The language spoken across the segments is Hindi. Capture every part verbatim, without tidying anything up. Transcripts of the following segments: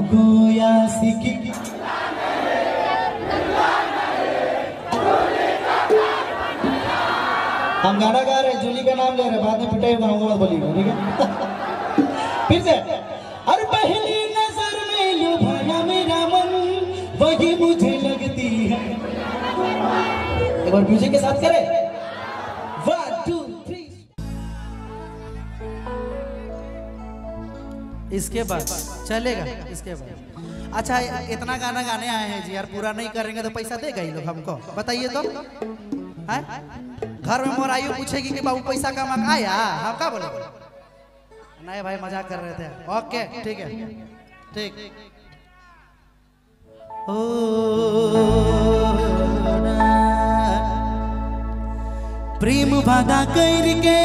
हमको यासिकी हम गाना गा रहे हैं, जूली का नाम ले रहे हैं, बाद में पिटाई बनाऊंगा मत बोलिएगा, ठीक है? फिर से अरे पहली नजर में लुभाया मेरा मन वही मुझे लगती है। एक बार म्यूजिक के साथ करें, वन टू थ्री। इसके बाद चलेगा, इसके बाद अच्छा इतना गाना गाने आए हैं जी यार, पूरा नहीं करेंगे तो पैसा देगा ये लोग हमको, बताइए तो है? घर में मोरायू पूछेगी कि बाबू पैसा कमा आया, हम क्या बोले? नहीं भाई मजाक कर रहे थे। ओके ठीक है, ठीक। ओ प्रेम वादा करके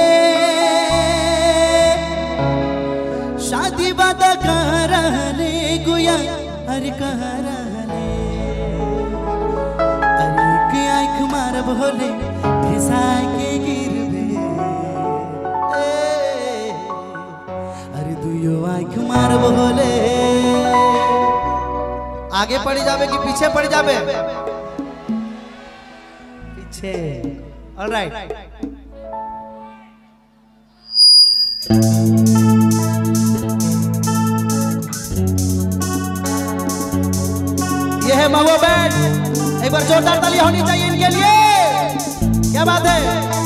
शादी वादा कर रहे गुया, अरे कह रहे अरे के आँख मार भोले के गिरबे, अरे दुयो आँख मार भोले। आगे पड़ जावे कि पीछे पड़ जावे? पीछे। ऑलराइट, ये है मावो बैंड, एक बार जोरदार तालियां होनी चाहिए इनके लिए। क्या बात है?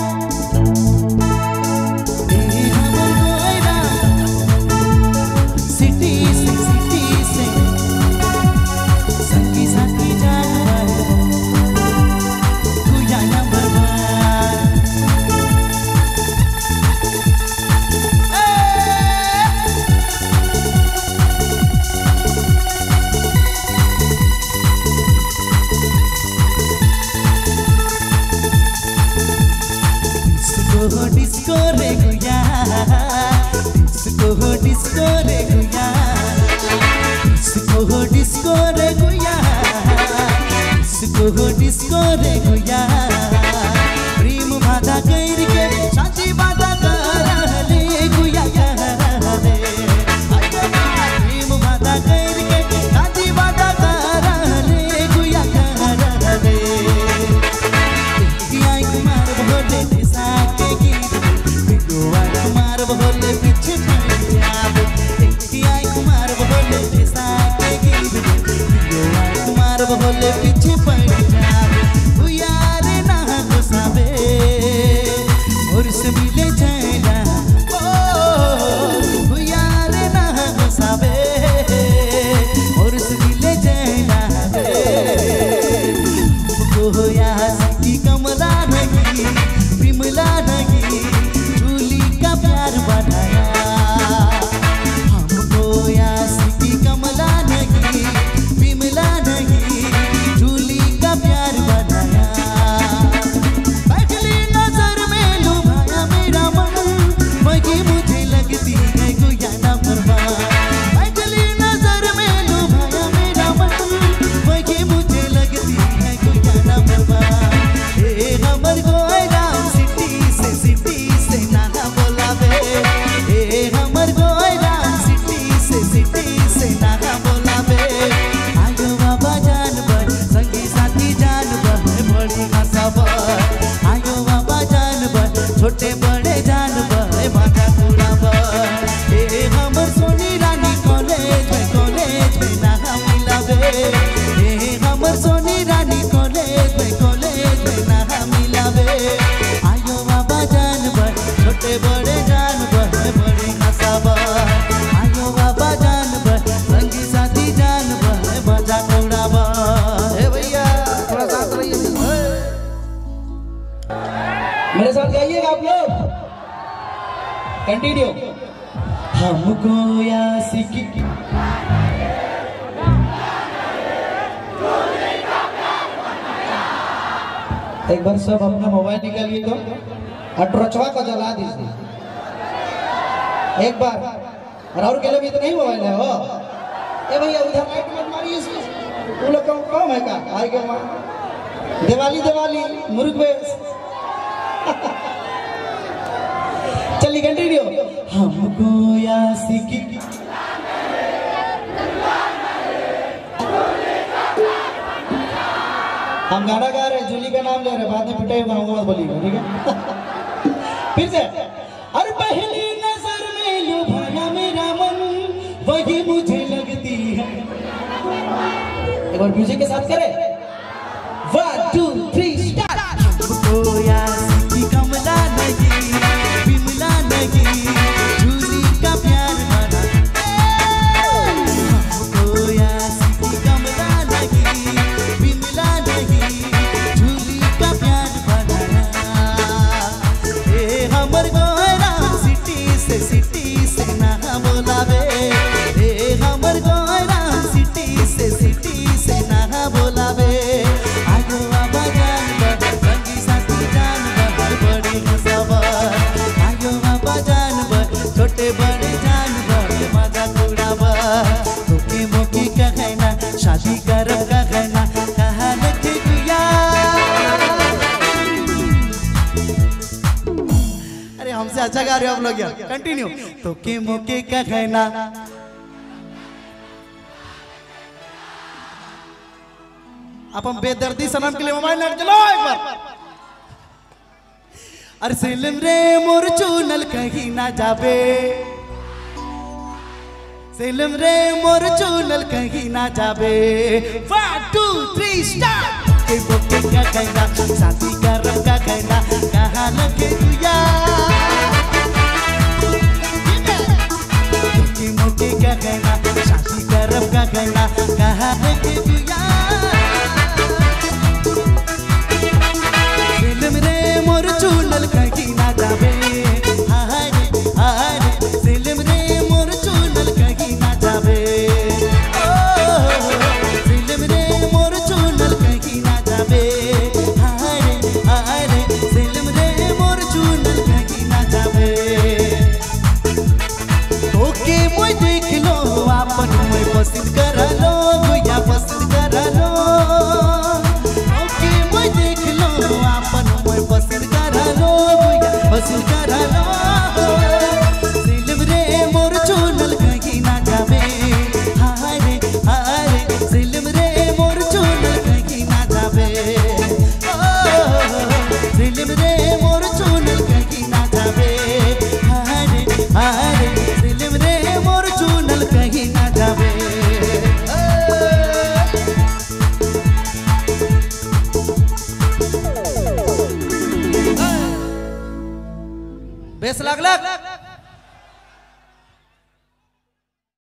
सिटी से सिटी से संगी साथी जानवर गुया नंबर वन। डिस्को रे गुया, डिस्को डिस्को रे गुया, डिस्को डिस्को रे गुया, डिस्को डिस्को रे गुया। प्रेम वादा करके शादी वादा करले गुया करले, प्रेम वादा करके शादी वादा करले गुया करले। आँख मार भोले साके कुमार भोले पीछे पड़ जावे, आँख मार भोले साके कुमार भोले पीछे पड़ जावे। यार ना गुस्सावे और से मिले चला, ओ यार ना गुस्सावे और से मिले चला। हमको यासिकी कमला नहीं विमला नहीं जूली का प्यार बनाया, हमको यासिकी कमला नहीं विमला नहीं जूली का प्यार बनाया। पहली नजर में लुभाया मेरा मन वही मुझे लगती है गुया नंबर वन। पहली नजर में लुभाया मेरा मन वही मुझे लगती है गुया नंबर वन। ए हमर गोयरा सिटी से सिटी से नाना बोलावे, ए हमर गोयरा सिटी से सिटी से नाना बोलावे। आयो बाबा जानवर संगी साथी जानवर बड़ी हंसावर, आयो बाबा जानवर छोटे बड़े जानवर मजा उड़ावर। ए हमर सोनी रानी कॉलेज में कॉलेज में नाना मिलावे, ए हमर सोनी रानी कॉलेज में कॉलेज में नाना मिलावे। आयो बाबा जानवर छोटे बड़े जानवर बड़े हंसावर, आयो बाबा जानवर संगी साथी जानवर मजा उड़ावर। हे भैया थोड़ा साथ रहिए, मेरे साथ गाइएगा आप लोग, कंटिन्यू। हमको यासिकी एक बार सब अपना मोबाइल निकालिए तो अट्रोचवा को जला दीजिए एक बार। और के लोग इतना ही मोबाइल है हो, ए भैया उधर लाइट मत मारिए, वो लोग कम कम है का आए के मार दिवाली दिवाली मुर्ग बेस। चलिए कंटिन्यू। हमको यासिकी हम गाना गा रहे हैं, जूली का नाम ले रहे हैं, बाद में पिटाई गाऊंगा मत बोलिएगा, ठीक है? फिर से। अरे पहली नजर में लुभाया मेरा मन, वही मुझे लगती है। एक बार म्यूजिक के साथ करें। One two three start. हमको यासी कमला नहीं, बिमला नहीं, जूली का प्यार बना। हमको यासी कमला नहीं, बिमला नहीं, जूली का प्यार बना। ए हमर गोरा सिटी से सिटी से ना बोलावे, ए हमर गोरा सिटी से सिटी से ना बोलावे। आगो बाबा जान संगी साथी जान बड़ी खबर, आगो बाबा जान छोटे बड़े जान बड़े मजा उड़ावा। तोके मोके का कहना शादी करब का कहना कहा लगे गुया। अरे हमसे अच्छा गा रहे हो आप लोग यार, कंटिन्यू। तोके मोके का कहना आप हम बेदर्दी सनम के लिए मोबाइल नेट चलाओ एक बार। अरे सिलम रे मोर चूनल कहीं ना जाबे, सिलम रे मोर चूनल कहीं ना जाबे। One two three start. के बोके का कहना शादी करब का कहना कहाँ लगे दुया। के मोके का कहना शादी करब का कहना कहाँ लगे दुया। सिलम रे मोर चूनल कहीं ना जाबे, हाय रे हाय रे। सिलम रे मोर चूनल कहीं ना जाबे, ओ सिलम रे मोर चूनल कहीं ना जाबे, हाय रे हाय रे। सिलम रे मोर चूनल कहीं ना जाबे। तोके मोय देख लो आपन मोय पसंद कर